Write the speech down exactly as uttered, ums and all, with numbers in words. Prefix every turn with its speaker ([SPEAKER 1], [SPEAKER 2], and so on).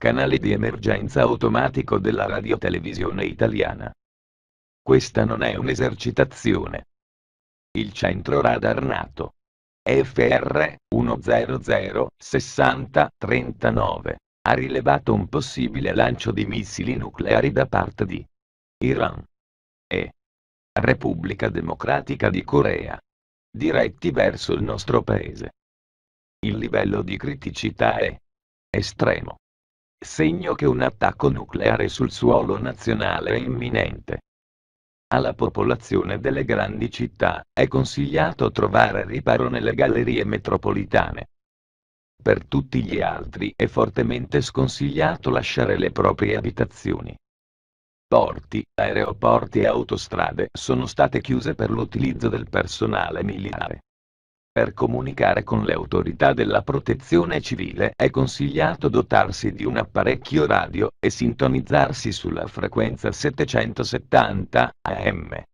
[SPEAKER 1] canale di emergenza automatico della radiotelevisione italiana. Questa non è un'esercitazione. Il centro radar NATO F R uno zero zero sessanta trentanove ha rilevato un possibile lancio di missili nucleari da parte di Iran e Repubblica Democratica di Corea, diretti verso il nostro paese. Il livello di criticità è estremo, segno che un attacco nucleare sul suolo nazionale è imminente. Alla popolazione delle grandi città è consigliato trovare riparo nelle gallerie metropolitane. Per tutti gli altri è fortemente sconsigliato lasciare le proprie abitazioni. Porti, aeroporti e autostrade sono state chiuse per l'utilizzo del personale militare. Per comunicare con le autorità della protezione civile è consigliato dotarsi di un apparecchio radio e sintonizzarsi sulla frequenza settecentosettanta A M.